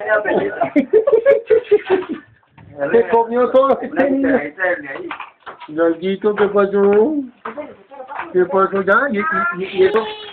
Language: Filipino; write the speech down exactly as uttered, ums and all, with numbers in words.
Kok nyo to. Lagi to, pepa to. Pepa to dyan. Ito.